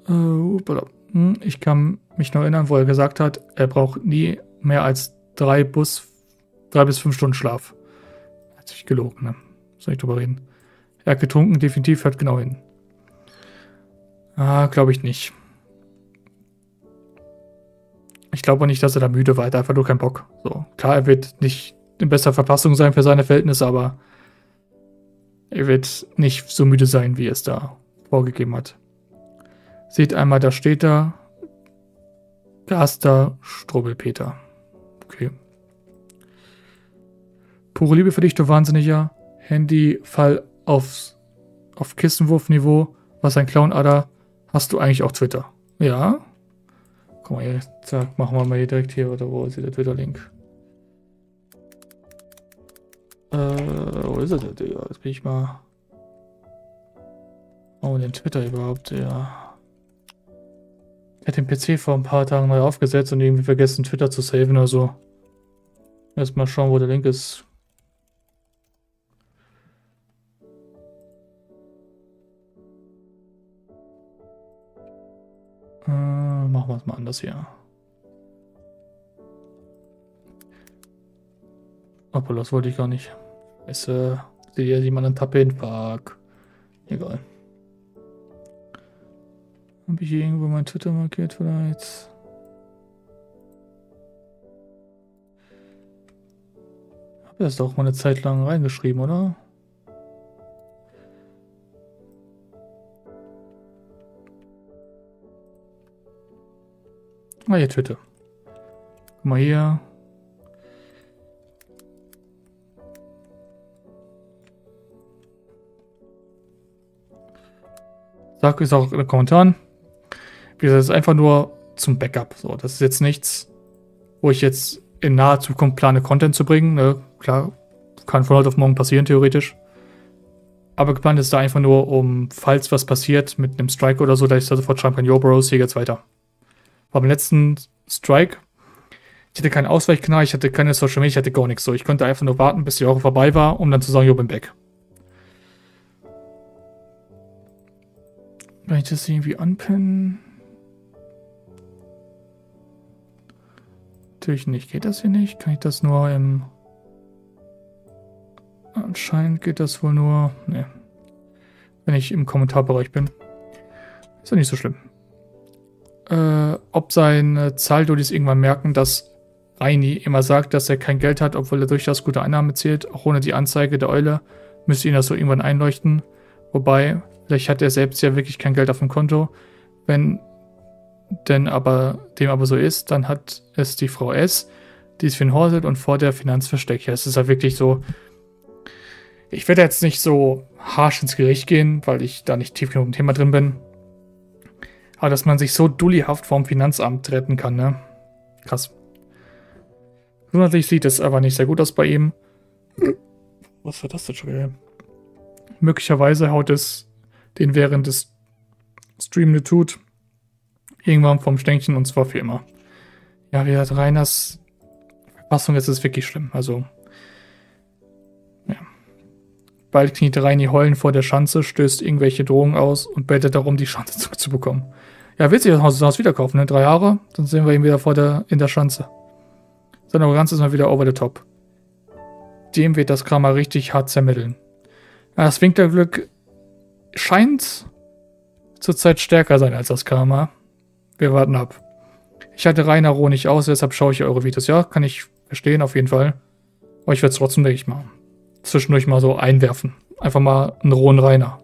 Ich kann mich noch erinnern, wo er gesagt hat, er braucht nie mehr als 3 bis 5 Stunden Schlaf. Hat sich gelogen, ne? Soll ich drüber reden? Er hat getrunken, definitiv, hört genau hin. Ah, glaube ich nicht. Ich glaube auch nicht, dass er da müde war. Er hat einfach nur keinen Bock. So, klar, er wird nicht in bester Verfassung sein für seine Verhältnisse, aber er wird nicht so müde sein, wie er es da vorgegeben hat. Seht einmal, da steht da Gaster Strubbelpeter. Okay. Pure Liebe für dich, du Wahnsinniger. Handyfall auf Kissenwurfniveau. Was ein Clown-Ader. Hast du eigentlich auch Twitter? Ja. Guck mal hier, zack, machen wir mal hier direkt hier, oder wo ist hier der Twitter-Link? Wo ist er denn, Digga? Jetzt bin ich mal... Oh, den Twitter überhaupt, ja. Ich hatte den PC vor ein paar Tagen neu aufgesetzt und irgendwie vergessen, Twitter zu saven oder so. Erstmal schauen, wo der Link ist. Machen wir es mal anders hier. Obwohl, das wollte ich gar nicht. Sehe ja jemand einen Tab hin. Fuck. Egal. Habe ich hier irgendwo mein Twitter markiert vielleicht? Habe das doch mal eine Zeit lang reingeschrieben, oder? Ah, hier Twitter. Guck mal hier. Sag es auch in den Kommentaren. Wie gesagt, das ist einfach nur zum Backup. So, das ist jetzt nichts, wo ich jetzt in naher Zukunft plane, Content zu bringen. Ne? Klar, kann von heute auf morgen passieren, theoretisch. Aber geplant ist da einfach nur, um, falls was passiert mit einem Strike oder so, dass ich da sofort schreiben kann, yo Bros, hier geht's weiter. Beim letzten Strike, ich hatte keinen Ausweichkanal, ich hatte keine Social Media, ich hatte gar nichts. So, ich konnte einfach nur warten, bis die Woche vorbei war, um dann zu sagen, yo, bin back. Kann ich das irgendwie anpinnen? Natürlich nicht. Geht das hier nicht? Kann ich das nur im... Anscheinend geht das wohl nur... Ne. Wenn ich im Kommentarbereich bin. Ist ja nicht so schlimm. Ob seine Zahldodis irgendwann merken, dass Reini immer sagt, dass er kein Geld hat, obwohl er durchaus gute Einnahmen zählt, auch ohne die Anzeige der Eule, müsste ihn das so irgendwann einleuchten. Wobei, vielleicht hat er selbst ja wirklich kein Geld auf dem Konto. Wenn dem aber so ist, dann hat es die Frau S., die es für ihn hortet und vor der Finanz versteckt. Ja, es ist halt wirklich so... Ich werde jetzt nicht so harsch ins Gericht gehen, weil ich da nicht tief genug im Thema drin bin. Aber dass man sich so dullihaft vom Finanzamt retten kann, ne? Krass. Grundsätzlich sieht es aber nicht sehr gut aus bei ihm. Was war das denn schon wieder? Möglicherweise haut es den während des Stream tut irgendwann vom Stänkchen und zwar für immer. Ja, wie gesagt, Reiners Verfassung ist es wirklich schlimm. Also, ja. Bald kniet Reini heulen vor der Schanze, stößt irgendwelche Drohungen aus und betet darum, die Schanze zurückzubekommen. Ja, willst du das Haus wieder kaufen, ne? 3 Jahre, dann sehen wir ihn wieder in der Schanze. Seine Arroganz ist mal wieder over the top. Dem wird das Karma richtig hart zermitteln. Ja, das Winklerglück scheint zurzeit stärker sein als das Karma. Wir warten ab. Ich halte Rainer roh nicht aus, deshalb schaue ich eure Videos. Ja, kann ich verstehen, auf jeden Fall. Aber ich werde es trotzdem, denke ich mal, zwischendurch mal so einwerfen. Einfach mal einen rohen Rainer.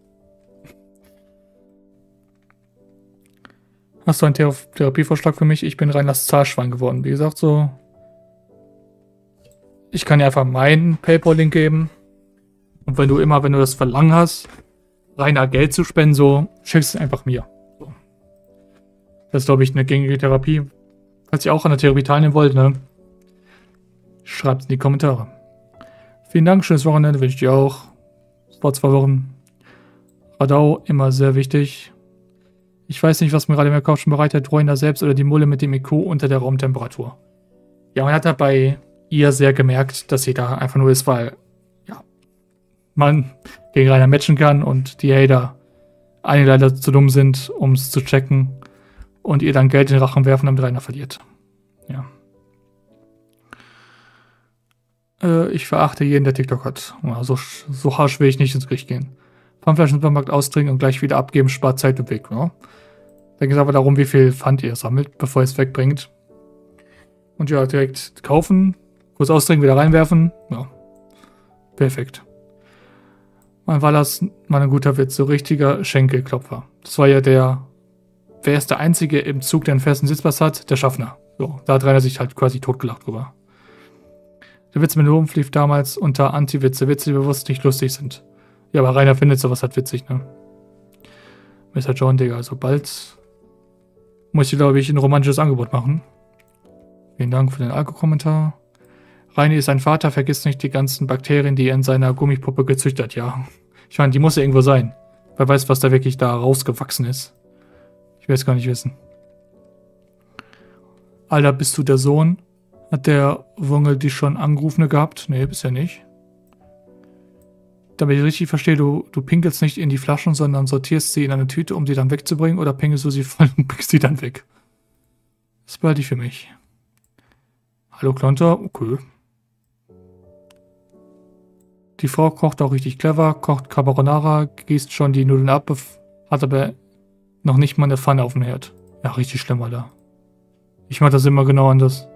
Hast du einen Therapievorschlag für mich? Ich bin Reiners Zahlschwein geworden. Wie gesagt, so... Ich kann dir einfach meinen PayPal-Link geben. Und wenn du das Verlangen hast, Rainer Geld zu spenden, so, schickst es einfach mir. So. Das ist, glaube ich, eine gängige Therapie. Falls ihr auch an der Therapie teilnehmen wollt, ne? Schreibt es in die Kommentare. Vielen Dank, schönes Wochenende, wünsche ich dir auch. Vor 2 Wochen. Radau, immer sehr wichtig. Ich weiß nicht, was mir gerade mehr Kopf schon bereitet, Roiner selbst oder die Mulle mit dem IQ unter der Raumtemperatur. Ja, man hat halt bei ihr sehr gemerkt, dass sie da einfach nur ist, weil ja, man gegen Rainer matchen kann und die Hater einige leider zu dumm sind, um es zu checken und ihr dann Geld in den Rachen werfen, damit einer verliert. Ja. Ich verachte jeden, der TikTok hat. Ja, so harsch will ich nicht ins Gericht gehen. Pfandflaschen im Supermarkt austrinken und gleich wieder abgeben, spart Zeit und Weg. Ja. Dann geht es aber darum, wie viel Pfand ihr sammelt, bevor ihr es wegbringt. Und ja, direkt kaufen, kurz austrinken, wieder reinwerfen. Ja, perfekt. Mein war das mal ein guter Witz, so richtiger Schenkelklopfer. Das war ja wer ist der Einzige im Zug, der einen festen Sitzplatz hat? Der Schaffner. So, da hat Rainer sich halt quasi totgelacht drüber. Der Witz mit Lohm lief damals unter Anti-Witze, Witze, die bewusst nicht lustig sind. Ja, aber Rainer findet sowas halt witzig, ne? Mr. John, Digga, also bald muss ich, glaube ich, ein romantisches Angebot machen. Vielen Dank für den Alko-Kommentar. Rainer ist sein Vater, vergisst nicht die ganzen Bakterien, die er in seiner Gummipuppe gezüchtet hat. Ja, ich meine, die muss ja irgendwo sein. Wer weiß, was da wirklich da rausgewachsen ist. Ich will es gar nicht wissen. Alter, bist du der Sohn? Hat der Wongel dich schon angerufen gehabt? Nee, bisher nicht. Damit ich richtig verstehe, du pinkelst nicht in die Flaschen, sondern sortierst sie in eine Tüte, um sie dann wegzubringen, oder pinkelst du sie voll und bringst sie dann weg? Das behalte ich für mich. Hallo Klonter, okay. Die Frau kocht auch richtig clever, kocht Carbonara, gießt schon die Nudeln ab, hat aber noch nicht mal eine Pfanne auf dem Herd. Ja, richtig schlimm, Alter. Ich mach das immer genau anders.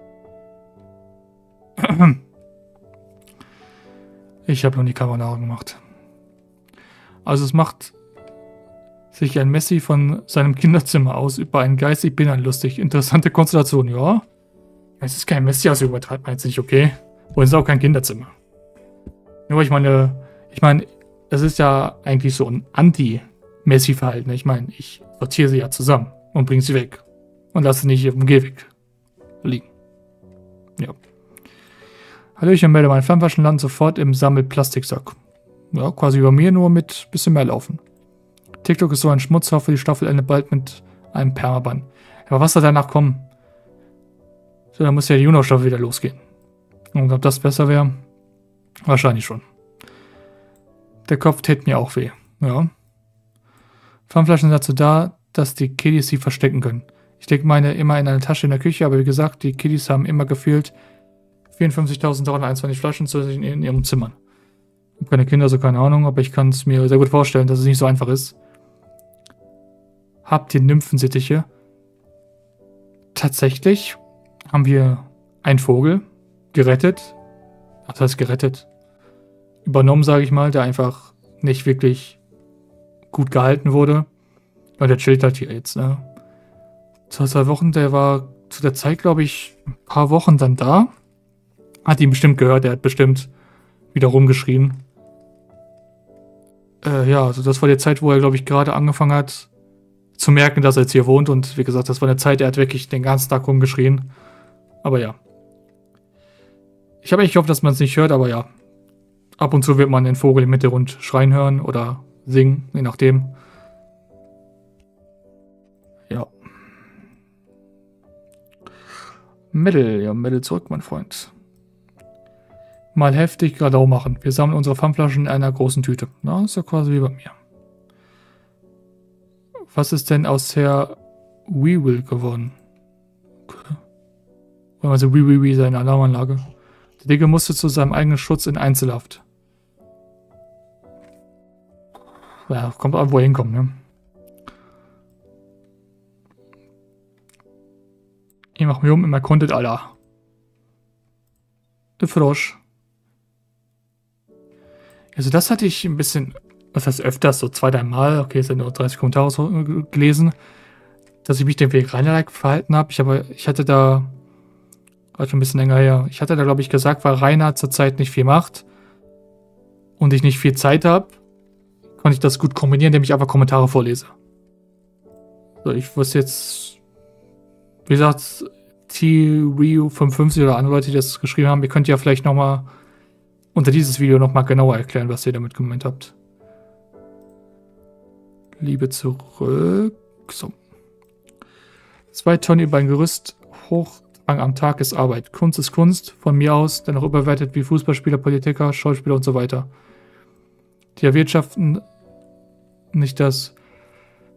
Ich habe noch nie Carbonara gemacht. Also es macht sich ein Messi von seinem Kinderzimmer aus über einen geistig Behindern lustig. Interessante Konstellation, ja. Es ist kein Messi, also übertreibt man jetzt nicht, okay? Und es ist auch kein Kinderzimmer. Nur ich meine, das ist ja eigentlich so ein Anti-Messi-Verhalten. Ich meine, ich sortiere sie ja zusammen und bringe sie weg. Und lasse sie nicht auf dem Gehweg liegen. Ja. Hallöchen, melde mein Flammflaschenland sofort im Sammelplastiksack. Ja, quasi über mir, nur mit bisschen mehr laufen. TikTok ist so ein Schmutz, hoffe die Staffel endet bald mit einem Permaban. Aber was soll danach kommen? So, dann muss ja die Juno-Staffel wieder losgehen. Und ob das besser wäre? Wahrscheinlich schon. Der Kopf tät mir auch weh. Ja. Pfandflaschen sind dazu da, dass die Kiddies sie verstecken können. Ich denke meine immer in eine Tasche in der Küche, aber wie gesagt, die Kiddies haben immer gefühlt 54.321 Flaschen in ihren Zimmern. Ich habe keine Kinder, so keine Ahnung, aber ich kann es mir sehr gut vorstellen, dass es nicht so einfach ist. Habt ihr Nymphensittiche? Tatsächlich haben wir einen Vogel gerettet. Ach, das heißt gerettet. Übernommen, sage ich mal, der einfach nicht wirklich gut gehalten wurde. Und der chillt halt hier jetzt, ne? 2 Wochen, der war zu der Zeit, glaube ich, ein paar Wochen dann da. Hat ihn bestimmt gehört, der hat bestimmt wieder rumgeschrien. Ja, also das war die Zeit, wo er, glaube ich, gerade angefangen hat zu merken, dass er jetzt hier wohnt. Und wie gesagt, das war eine Zeit, er hat wirklich den ganzen Tag rumgeschrien. Aber ja. Ich habe echt gehofft, dass man es nicht hört, aber ja. Ab und zu wird man den Vogel im Hintergrund schreien hören oder singen, je nachdem. Ja. Mädel zurück, mein Freund. Mal heftig Radau machen. Wir sammeln unsere Pfandflaschen in einer großen Tüte. Na, ist ja quasi wie bei mir. Was ist denn aus Herr Will geworden? Okay. Also Wee, seine Alarmanlage. Der Digga musste zu seinem eigenen Schutz in Einzelhaft. Ja, kommt an, wo er hinkommt, ne? Ich mach mir immer Content, Alter. Der Frosch. Also das hatte ich ein bisschen, was heißt öfters, so 2-3 Mal, okay, es sind nur 30 Kommentare so gelesen, dass ich mich den Weg rein verhalten habe. Ich hatte da, war schon ein bisschen länger her, ich hatte da, glaube ich, gesagt, weil Rainer zurzeit nicht viel macht und ich nicht viel Zeit habe, konnte ich das gut kombinieren, indem ich einfach Kommentare vorlese. So, ich wusste jetzt, wie gesagt, T-Ryu55 oder andere Leute, die das geschrieben haben, ihr könnt ja vielleicht nochmal unter dieses Video nochmal genauer erklären, was ihr damit gemeint habt. Liebe zurück. So. 2 Tonnen über ein Gerüst hochtragen am Tag ist Arbeit. Kunst ist Kunst, von mir aus, dennoch überwertet wie Fußballspieler, Politiker, Schauspieler und so weiter. Die erwirtschaften nicht das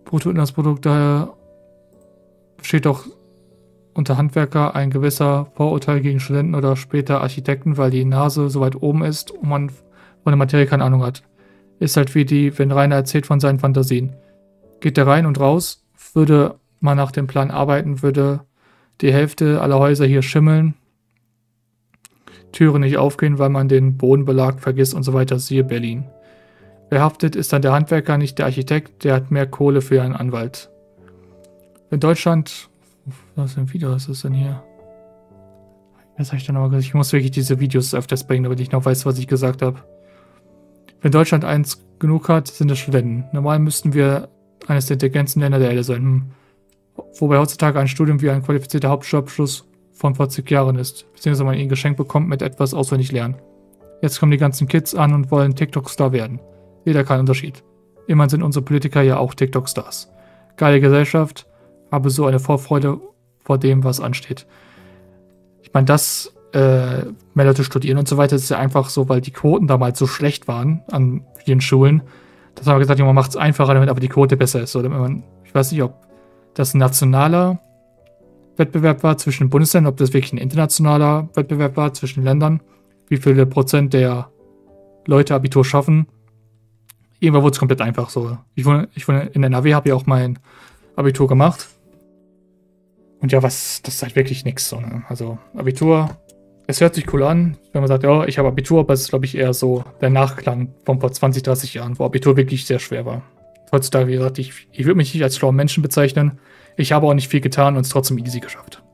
Bruttoinlandsprodukt, daher besteht doch unter Handwerker ein gewisser Vorurteil gegen Studenten oder später Architekten, weil die Nase so weit oben ist und man von der Materie keine Ahnung hat. Ist halt wie wenn Rainer erzählt von seinen Fantasien. Geht er rein und raus, würde man nach dem Plan arbeiten, würde die Hälfte aller Häuser hier schimmeln, Türen nicht aufgehen, weil man den Bodenbelag vergisst und so weiter, siehe Berlin. Wer haftet, ist dann der Handwerker, nicht der Architekt, der hat mehr Kohle für einen Anwalt. In Deutschland, was für ein Video ist das denn hier? Was habe ich denn noch gesagt? Ich muss wirklich diese Videos öfters bringen, damit ich noch weiß, was ich gesagt habe. Wenn Deutschland eins genug hat, sind es Studenten. Normal müssten wir eines der intelligentesten Länder der Erde sein. Wobei heutzutage ein Studium wie ein qualifizierter Hauptschulabschluss von 40 Jahren ist, beziehungsweise man ihn geschenkt bekommt mit etwas auswendig lernen. Jetzt kommen die ganzen Kids an und wollen TikTok-Star werden. Jeder kein Unterschied. Immerhin sind unsere Politiker ja auch TikTok-Stars. Geile Gesellschaft, aber so eine Vorfreude vor dem, was ansteht. Ich meine, dass mehr Leute studieren und so weiter, ist ja einfach so, weil die Quoten damals so schlecht waren an vielen Schulen, dass man gesagt hat, man macht es einfacher, damit aber die Quote besser ist. Oder ich weiß nicht, ob das ein nationaler Wettbewerb war zwischen Bundesländern, ob das wirklich ein internationaler Wettbewerb war zwischen Ländern, wie viele Prozent der Leute Abitur schaffen. Irgendwann wurde es komplett einfach so. Ich wohne in NRW, habe ja auch mein Abitur gemacht. Und ja, das ist halt wirklich nichts. So, ne? Also Abitur, es hört sich cool an, wenn man sagt, ja, ich habe Abitur, aber es ist, glaube ich, eher so der Nachklang von vor 20, 30 Jahren, wo Abitur wirklich sehr schwer war. Heutzutage, wie gesagt, ich würde mich nicht als schlauen Menschen bezeichnen. Ich habe auch nicht viel getan und es trotzdem easy geschafft.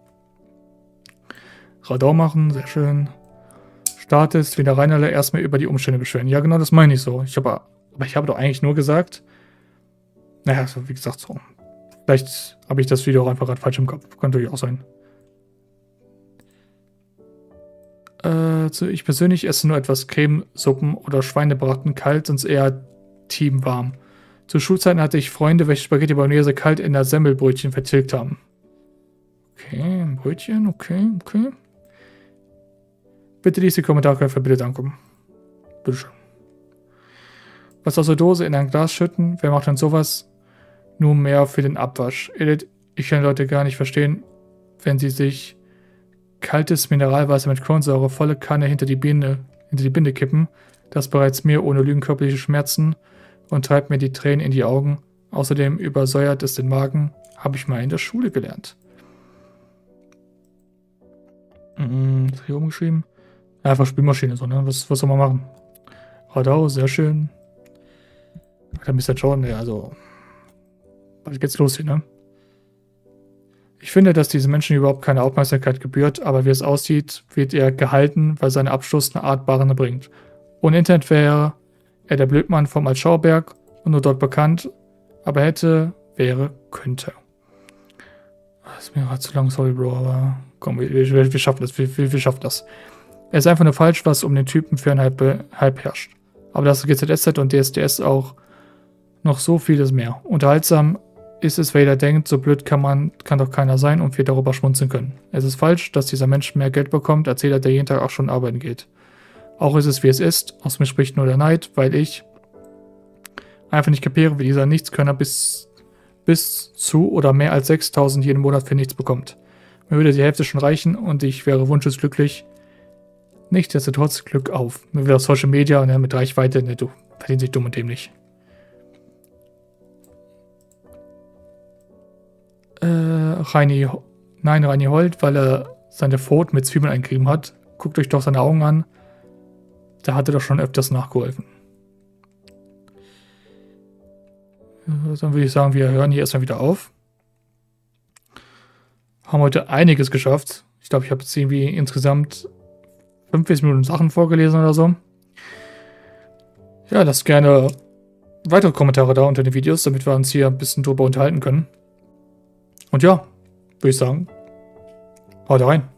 Radau machen, sehr schön. Start ist, wieder Reinhalle erstmal über die Umstände beschweren. Ja, genau, das meine ich so. Aber ich habe doch eigentlich nur gesagt, naja, so wie gesagt, so. Vielleicht habe ich das Video auch einfach gerade falsch im Kopf. Könnte durchaus sein. Ich persönlich esse nur etwas Cremesuppen oder Schweinebraten kalt, sonst eher teamwarm. Zu Schulzeiten hatte ich Freunde, welche Spaghetti Bolognese kalt in der Semmelbrötchen vertilgt haben. Okay, ein Brötchen, okay. Bitte lies die Kommentare für bitte danken. Bitteschön. Was aus der Dose in ein Glas schütten, wer macht denn sowas? Nur mehr für den Abwasch. Ich kann Leute gar nicht verstehen, wenn sie sich kaltes Mineralwasser mit Kohlensäure volle Kanne hinter die Binde kippen. Das bereits mir ohne Lügen körperliche Schmerzen und treibt mir die Tränen in die Augen. Außerdem übersäuert es den Magen. Habe ich mal in der Schule gelernt. Was habe ich umgeschrieben? Einfach Spülmaschine, so, ne? Was soll man machen? Radau, sehr schön. Da Mr. Jordan, ja, also. Was geht's los hier, ne? Ich finde, dass diesen Menschen überhaupt keine Aufmerksamkeit gebührt, aber wie es aussieht, wird er gehalten, weil sein Abschluss eine Art Barne bringt. Ohne Internet wäre er der Blödmann vom Altschauerberg und nur dort bekannt, aber hätte, wäre, könnte. Das ist mir gerade zu lang, sorry, Bro, aber komm, wir schaffen das, wir schaffen das. Er ist einfach nur falsch, was um den Typen für ein Hype herrscht. Aber das GZSZ und DSDS auch noch so vieles mehr. Unterhaltsam ist es, wer jeder denkt, so blöd kann doch keiner sein und wir darüber schmunzeln können. Es ist falsch, dass dieser Mensch mehr Geld bekommt, als jeder, der jeden Tag auch schon arbeiten geht. Auch ist es, wie es ist. Aus mir spricht nur der Neid, weil ich einfach nicht kapiere, wie dieser Nichtskönner bis zu oder mehr als 6.000 jeden Monat für nichts bekommt. Mir würde die Hälfte schon reichen und ich wäre wunschlos-glücklich. Nichtsdestotrotz Glück auf. Mir wird auf Social Media und mit Reichweite, ne, du verdienst dich dumm und dämlich. Reini Holt, weil er seine Pfoten mit Zwiebeln eingerieben hat. Guckt euch doch seine Augen an. Da hat er doch schon öfters nachgeholfen. Dann würde ich sagen, wir hören hier erstmal wieder auf. Haben heute einiges geschafft. Ich glaube, ich habe jetzt irgendwie insgesamt 45 Minuten Sachen vorgelesen oder so. Ja, lasst gerne weitere Kommentare da unter den Videos, damit wir uns hier ein bisschen drüber unterhalten können. Und ja, würde ich sagen, haut rein.